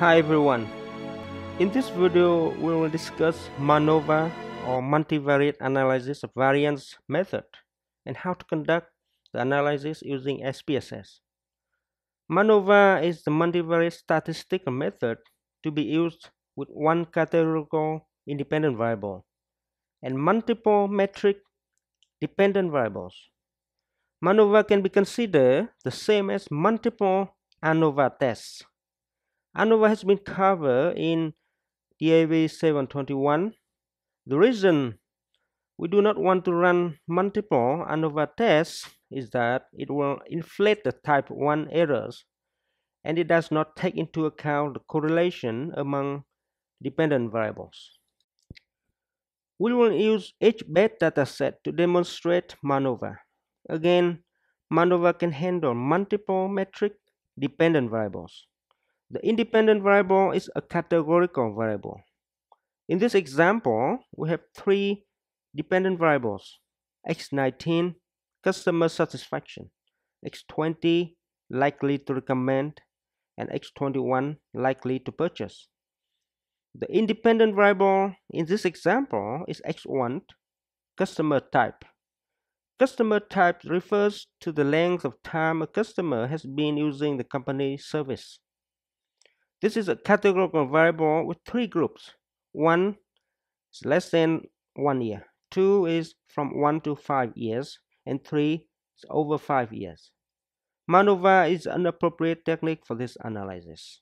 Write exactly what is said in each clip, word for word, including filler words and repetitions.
Hi everyone, in this video we will discuss MANOVA or Multivariate Analysis of Variance method and how to conduct the analysis using S P S S. MANOVA is the multivariate statistical method to be used with one categorical independent variable and multiple metric dependent variables. MANOVA can be considered the same as multiple ANOVA tests. ANOVA has been covered in D A V seven twenty-one. The reason we do not want to run multiple ANOVA tests is that it will inflate the type one errors and it does not take into account the correlation among dependent variables. We will use H batch dataset to demonstrate MANOVA. Again, MANOVA can handle multiple metric dependent variables. The independent variable is a categorical variable. In this example, we have three dependent variables: X nineteen, customer satisfaction; X twenty, likely to recommend; and X twenty-one, likely to purchase. The independent variable in this example is X one, customer type. Customer type refers to the length of time a customer has been using the company's service. This is a categorical variable with three groups. One is less than one year, two is from one to five years, and three is over five years. MANOVA is an appropriate technique for this analysis.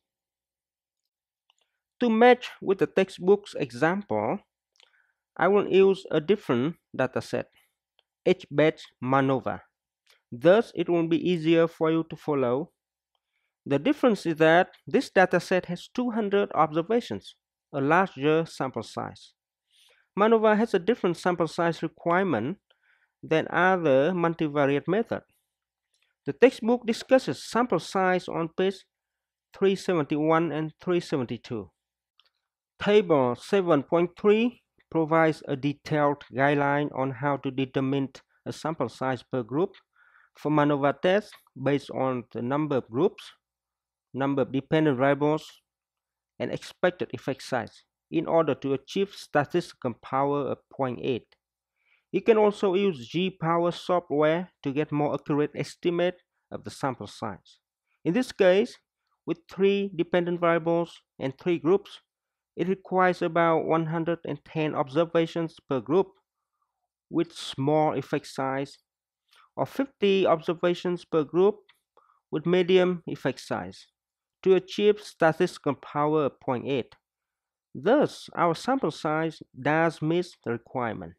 To match with the textbook's example, I will use a different dataset, H batch MANOVA. Thus, it will be easier for you to follow. The difference is that this dataset has two hundred observations, a larger sample size. MANOVA has a different sample size requirement than other multivariate methods. The textbook discusses sample size on page three seventy-one and three seventy-two. Table seven point three provides a detailed guideline on how to determine a sample size per group for MANOVA tests based on the number of groups, number of dependent variables, and expected effect size in order to achieve statistical power of zero point eight. You can also use G-Power software to get more accurate estimate of the sample size. In this case, with three dependent variables and three groups, it requires about one hundred ten observations per group with small effect size, or fifty observations per group with medium effect size to achieve statistical power of zero point eight. Thus, our sample size does meet the requirement.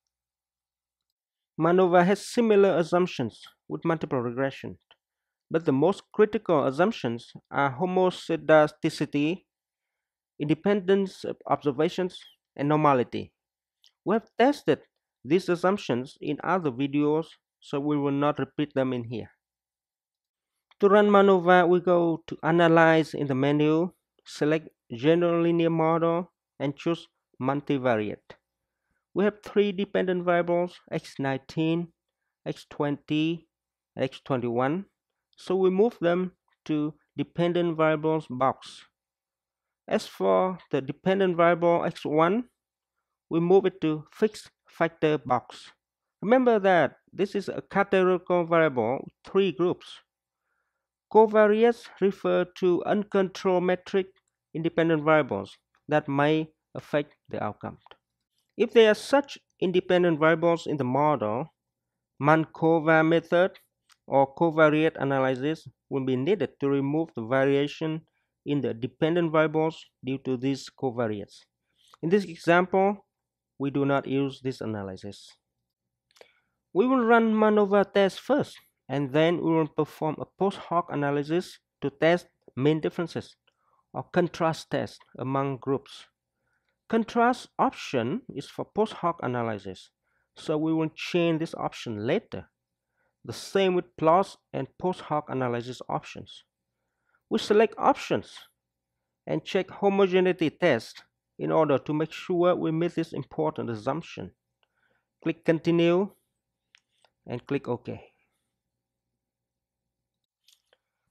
MANOVA has similar assumptions with multiple regression, but the most critical assumptions are homoscedasticity, independence of observations, and normality. We have tested these assumptions in other videos, so we will not repeat them in here. To run MANOVA, we go to Analyze in the menu, select General Linear Model, and choose Multivariate. We have three dependent variables, X nineteen, X twenty, and X twenty-one, so we move them to Dependent Variables box. As for the dependent variable X one, we move it to Fixed Factor box. Remember that this is a categorical variable with three groups. Covariates refer to uncontrolled metric independent variables that may affect the outcome. If there are such independent variables in the model, MANOVA method or covariate analysis will be needed to remove the variation in the dependent variables due to these covariates. In this example, we do not use this analysis. We will run MANOVA test first, and then we will perform a post hoc analysis to test mean differences or contrast test among groups. Contrast option is for post hoc analysis, so we will change this option later. The same with plots and post hoc analysis options. We select options and check homogeneity test in order to make sure we meet this important assumption. Click Continue and click OK.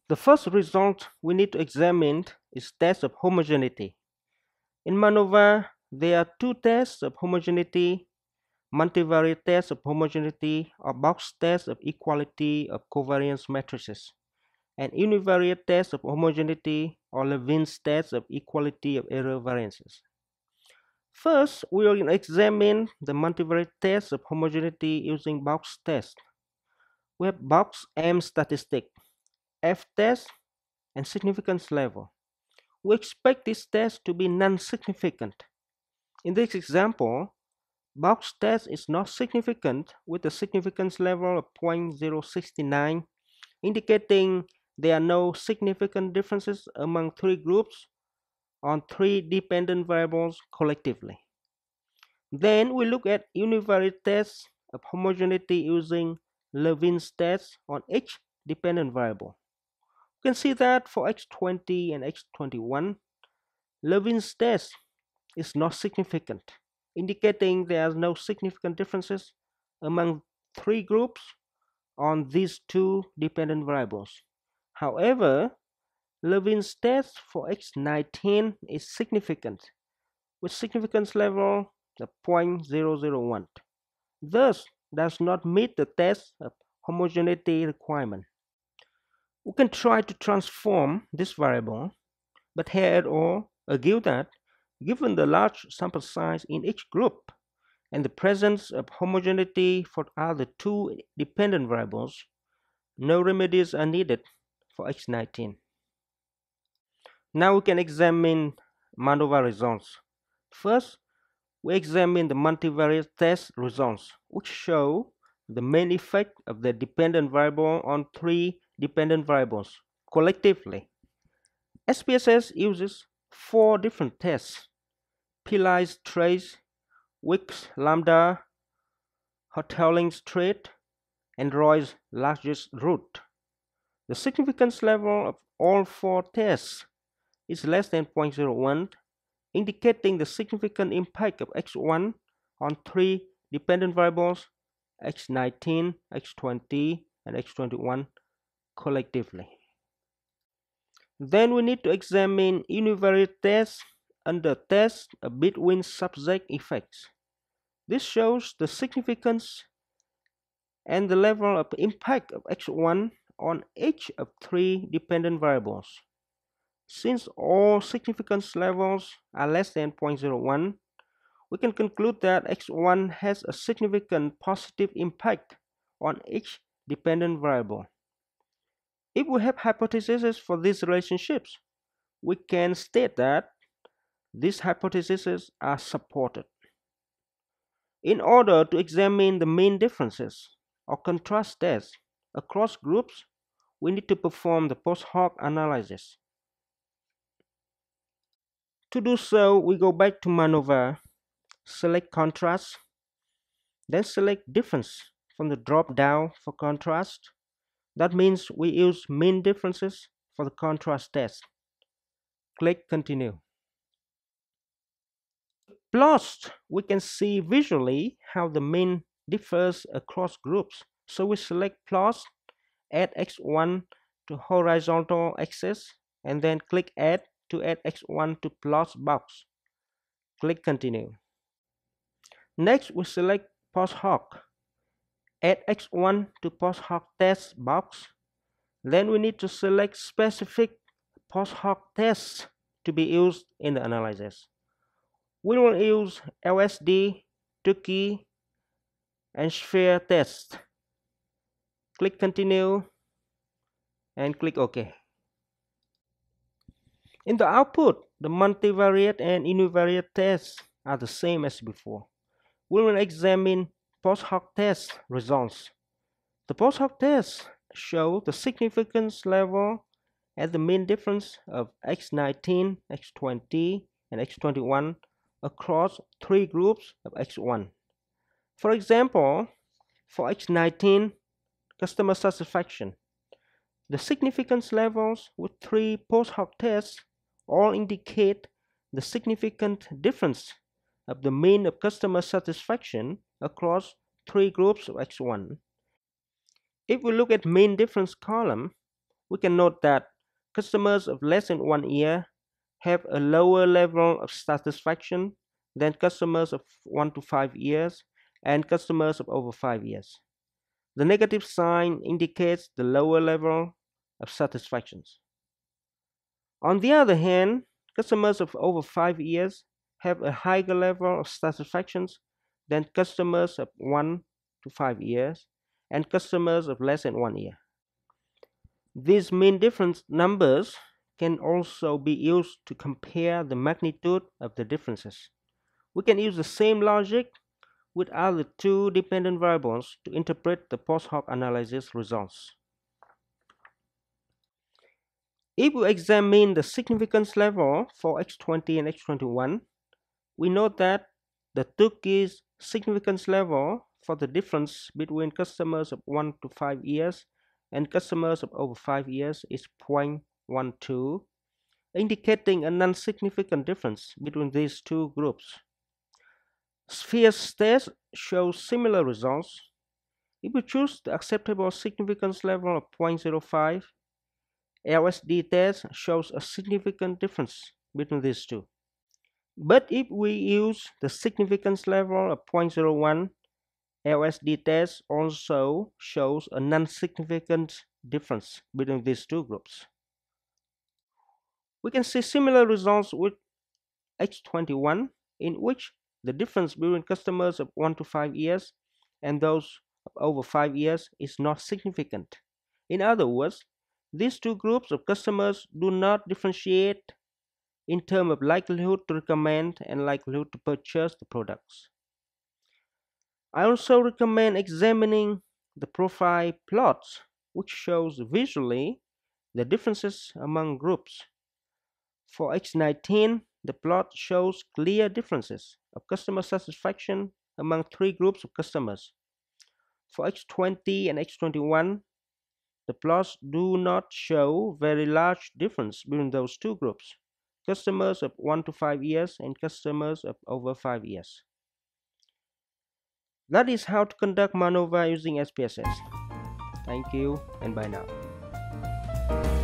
The first result we need to examine is test of homogeneity. In MANOVA, there are two tests of homogeneity: multivariate test of homogeneity or box test of equality of covariance matrices, and univariate test of homogeneity or Levin's test of equality of error variances. First, we will examine the multivariate test of homogeneity using box test. We have box M statistic, F test, and significance level. We expect this test to be non-significant. In this example, box test is not significant with a significance level of zero point zero six nine, indicating there are no significant differences among three groups on three dependent variables collectively. Then we look at univariate tests of homogeneity using Levin's test on each dependent variable. You can see that for x twenty and x twenty-one, Levin's test is not significant, indicating there are no significant differences among three groups on these two dependent variables. However, Levin's test for x nineteen is significant, with significance level of zero point zero zero one, thus does not meet the test of homogeneity requirement. We can try to transform this variable, but here et al. Argue that given the large sample size in each group and the presence of homogeneity for other two dependent variables, no remedies are needed for x nineteen. Now we can examine MANOVA results. First, we examine the multivariate test results, which show the main effect of the dependent variable on three dependent variables collectively. S P S S uses four different tests: Pillai's trace, Wick's lambda, Hotelling's trait, and Roy's largest root. The significance level of all four tests is less than zero point zero one, indicating the significant impact of x one on three dependent variables x nineteen, x twenty, and x twenty-one collectively. Then we need to examine univariate tests under test of between subject effects. This shows the significance and the level of impact of x one on each of three dependent variables. Since all significance levels are less than zero point zero one, we can conclude that x one has a significant positive impact on each dependent variable. If we have hypotheses for these relationships, we can state that these hypotheses are supported. In order to examine the mean differences or contrast tests across groups, we need to perform the post hoc analysis. To do so, we go back to MANOVA, select contrast, then select difference from the drop down for contrast. That means we use mean differences for the contrast test. Click continue. Plots, we can see visually how the mean differs across groups. So we select plots, add x one to horizontal axis, and then click add to add x one to plots box. Click continue. Next, we select post hoc, add x one to post hoc test box. Then we need to select specific post hoc tests to be used in the analysis. We will use L S D, Tukey, and sphere test. Click continue and click OK. In the output, the multivariate and univariate tests are the same as before. We will examine post hoc test results. The post hoc tests show the significance level and the mean difference of x nineteen, x twenty, and x twenty-one across three groups of x one. For example, for x nineteen, customer satisfaction, the significance levels with three post hoc tests all indicate the significant difference of the mean of customer satisfaction across three groups of x one. If we look at mean difference column, we can note that customers of less than one year have a lower level of satisfaction than customers of one to five years and customers of over five years. The negative sign indicates the lower level of satisfactions. On the other hand, customers of over five years have a higher level of satisfactions than customers of one to five years and customers of less than one year. These mean difference numbers can also be used to compare the magnitude of the differences. We can use the same logic with other two dependent variables to interpret the post hoc analysis results. If we examine the significance level for X twenty and X twenty-one, we note that the Turkish significance level for the difference between customers of one to five years and customers of over five years is zero point one two, indicating a non-significant difference between these two groups. S P S S test shows similar results. If we choose the acceptable significance level of zero point zero five, L S D test shows a significant difference between these two. But if we use the significance level of zero point zero one, L S D test also shows a non-significant difference between these two groups. We can see similar results with X twenty-one, in which the difference between customers of one to five years and those of over five years is not significant. In other words, these two groups of customers do not differentiate in terms of likelihood to recommend and likelihood to purchase the products. I also recommend examining the profile plots, which shows visually the differences among groups. For X nineteen, the plot shows clear differences of customer satisfaction among three groups of customers. For X twenty and X twenty-one, the plots do not show very large difference between those two groups, customers of one to five years and customers of over five years. That is how to conduct MANOVA using S P S S. Thank you and bye now.